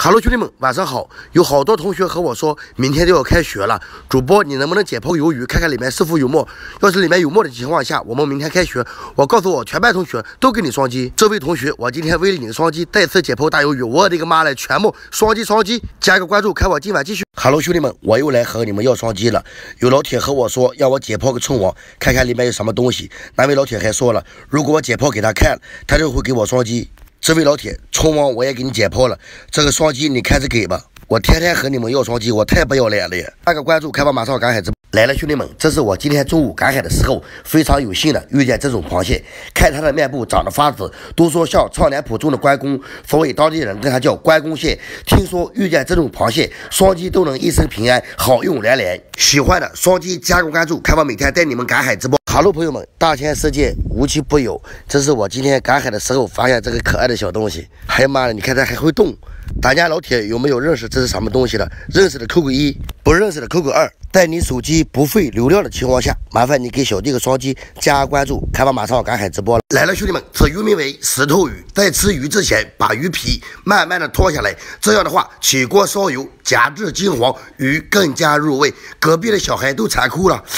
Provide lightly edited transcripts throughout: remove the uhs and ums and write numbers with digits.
Hello， 兄弟们，晚上好！有好多同学和我说，明天就要开学了，主播你能不能解剖鱿鱼，看看里面是否有墨？要是里面有墨的情况下，我们明天开学，我告诉我全班同学都给你双击。这位同学，我今天为了你的双击，再次解剖大鱿鱼，我的个妈嘞，全部双击！加个关注，看我今晚继续。Hello， 兄弟们，我又来和你们要双击了。有老铁和我说，让我解剖个冲王，看看里面有什么东西。那位老铁还说了，如果我解剖给他看，他就会给我双击。这位老铁，冲王我也给你解剖了，这个双击你看着给吧。我天天和你们要双击，我太不要脸了呀！按个关注，看我马上赶海直播来了，兄弟们，这是我今天中午赶海的时候，非常有幸的遇见这种螃蟹，看它的面部长得发紫，都说像超脸谱中的关公，所以当地人跟它叫关公蟹。听说遇见这种螃蟹，双击都能一生平安，好运连连。喜欢的双击加个关注，看我每天带你们赶海直播。Hello， 朋友们，大千世界无奇不有，这是我今天赶海的时候发现这个可爱的小东西。哎呀妈呀，你看它还会动！大家老铁有没有认识这是什么东西的？认识的扣个1，不认识的扣个2。在你手机不费流量的情况下，麻烦你给小弟个双击加关注，看我马上赶海直播了。来了，兄弟们，此鱼名为石头鱼。在吃鱼之前，把鱼皮慢慢的脱下来，这样的话起锅烧油，加至金黄，鱼更加入味。隔壁的小孩都馋哭了。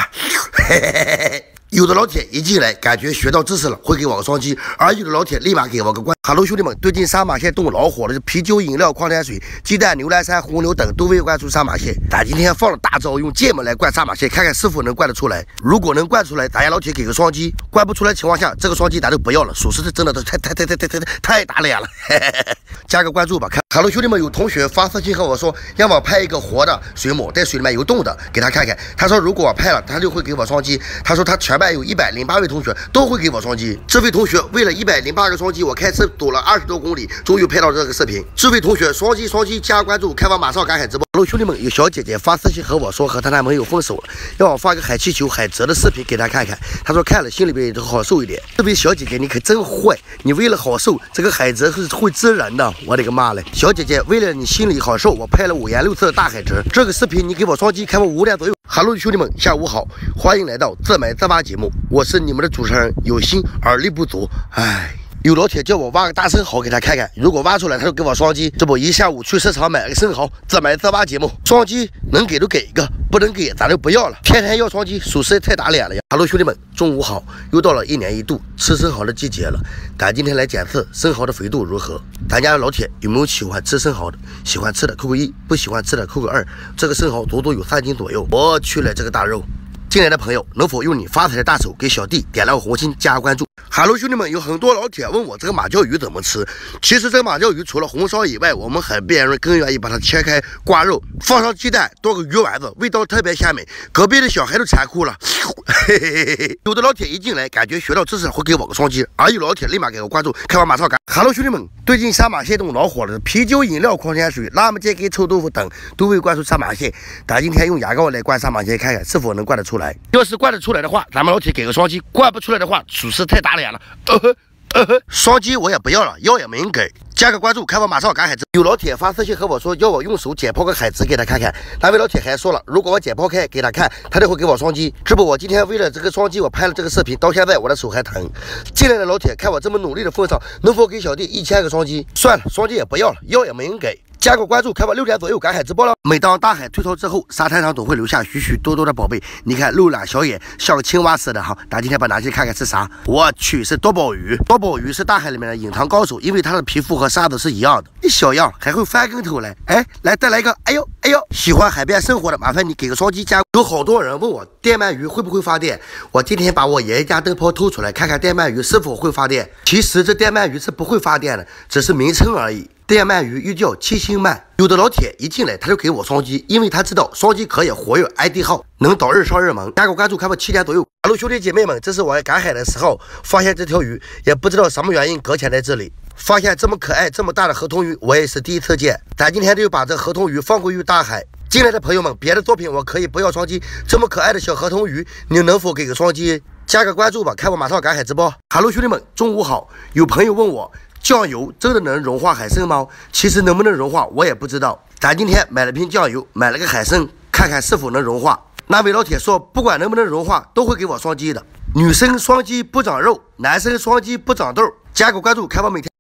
有的老铁一进来感觉学到知识了，会给我个双击，而有的老铁立马给我个关。Hello， 兄弟们，最近杀马蟹冻老火了，是啤酒、饮料、矿泉水、鸡蛋、牛栏山、红牛等都未灌出杀马蟹。咱今天放了大招，用芥末来灌杀马蟹，看看是否能灌得出来。如果能灌出来，大家老铁给个双击；灌不出来情况下，这个双击咱就不要了。属实是真的太打脸了。加个关注吧。看 ，Hello， 兄弟们，有同学发私信和我说，让我拍一个活的水母在水里面游动的，给他看看。他说如果我拍了，他就会给我双击。他说他全班有108位同学都会给我双击。这位同学为了108个双击，我开车走了20多公里，终于拍到这个视频。这位同学双击加关注，看我马上赶海直播。Hello， 兄弟们，有小姐姐发私信和我说和她男朋友分手了，让我发个海气球、海蜇的视频给她看看。她说看了心里边也好受一点。这位小姐姐你可真坏，你为了好受，这个海蜇是会蜇人的，我的个妈嘞！小姐姐为了你心里好受，我拍了5颜6色的大海蜇。这个视频你给我双击，看我5点左右。Hello， 兄弟们，下午好，欢迎来到自买自挖节目，我是你们的主持人有心而力不足。有老铁叫我挖个大生蚝给他看看，如果挖出来他就给我双击。这不一下午去市场买了个生蚝，自买自挖节目，双击能给就给一个，不能给咱就不要了。天天要双击，属实太打脸了呀。Hello， 兄弟们，中午好，又到了1年1度吃生蚝的季节了，咱今天来检测生蚝的肥度如何。大家老铁有没有喜欢吃生蚝的？喜欢吃的扣个1，不喜欢吃的扣个2。这个生蚝足足有3斤左右，我去了这个大肉。进来的朋友能否用你发财的大手给小弟点亮红心加关注。Hello， 兄弟们，有很多老铁问我这个马鲛鱼怎么吃。其实这个马鲛鱼除了红烧以外，我们海边人更愿意把它切开挂肉，放上鸡蛋，多个鱼丸子，味道特别鲜美。隔壁的小孩都馋哭了。有的老铁一进来感觉学到知识会给我个双击，而有老铁立马给我关注，看我马上赶。Hello， 兄弟们，最近杀马蟹冻老火了，啤酒、饮料、矿泉水、辣么煎给臭豆腐等都未灌出杀马蟹。咱今天用牙膏来灌杀马蟹，看看是否能灌得出来。要是灌得出来的话，咱们老铁给个双击；灌不出来的话，属实太打脸了。双击我也不要了，要也没人给。加个关注，看我马上赶海蜇。有老铁发私信和我说，要我用手解剖个海蜇给他看看。那位老铁还说了，如果我解剖开给他看，他就会给我双击。这不，我今天为了这个双击，我拍了这个视频，到现在我的手还疼。进来的老铁看我这么努力的份上，能否给小弟1000个双击？算了，双击也不要了，要也没人给。加个关注，看我6点左右赶海直播了。每当大海退潮之后，沙滩上总会留下许许多多的宝贝。你看露懒小眼，像个青蛙似的哈。咱今天把拿去看看是啥？我去，是多宝鱼。多宝鱼是大海里面的隐藏高手，因为它的皮肤和沙子是一样的。一小样还会翻跟头来。来再来一个，哎呦！喜欢海边生活的，麻烦你给个双击加。有好多人问我电鳗鱼会不会发电，我今天把我爷爷家灯泡偷出来，看看电鳗鱼是否会发电。其实这电鳗鱼是不会发电的，只是名称而已。电鳗鱼又叫七星鳗。有的老铁一进来他就给我双击，因为他知道双击可以活跃 ID 号，能导日上日萌。加个关注，看我7点左右。Hello， 兄弟姐妹们，这是我赶海的时候发现这条鱼，也不知道什么原因搁浅在这里。发现这么可爱这么大的河童鱼，我也是第一次见。咱今天就把这河童鱼放归于大海。进来的朋友们，别的作品我可以不要双击，这么可爱的小河童鱼，你能否给个双击？加个关注吧，看我马上赶海直播。Hello， 兄弟们，中午好。有朋友问我，酱油真的能融化海参吗？其实能不能融化我也不知道。咱今天买了瓶酱油，买了个海参，看看是否能融化。那位老铁说，不管能不能融化，都会给我双击的。女生双击不长肉，男生双击不长痘。加个关注，看我每天。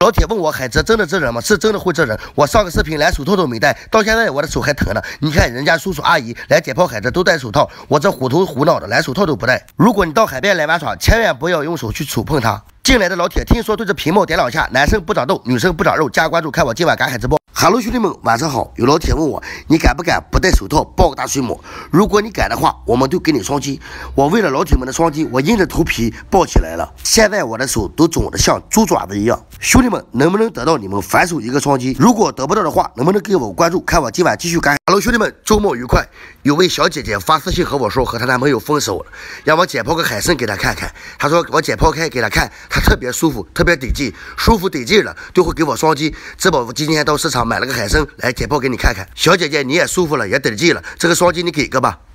老铁问我海蜇真的蜇人吗？是真的会蜇人。我上个视频连手套都没戴，到现在我的手还疼呢。你看人家叔叔阿姨来解剖海蜇都戴手套，我这虎头虎脑的连手套都不戴。如果你到海边来玩耍，千万不要用手去触碰它。进来的老铁，听说对着屏幕点两下，男生不长痘，女生不长肉，加关注看我今晚赶海直播。哈喽兄弟们，晚上好！有老铁问我，你敢不敢不戴手套抱个大水母？如果你敢的话，我们就给你双击。我为了老铁们的双击，我硬着头皮抱起来了。现在我的手都肿得像猪爪子一样。兄弟们，能不能得到你们反手一个双击？如果得不到的话，能不能给我关注，看我今晚继续赶海？哈喽兄弟们，周末愉快！有位小姐姐发私信和我说，和她男朋友分手了，让我解剖个海参给她看看。她说我解剖开给她看，她特别舒服，特别得劲，舒服得劲了，就会给我双击。这宝今天到市场买了个海参来解剖给你看看。小姐姐你也舒服了，也得劲了，这个双击你给个吧。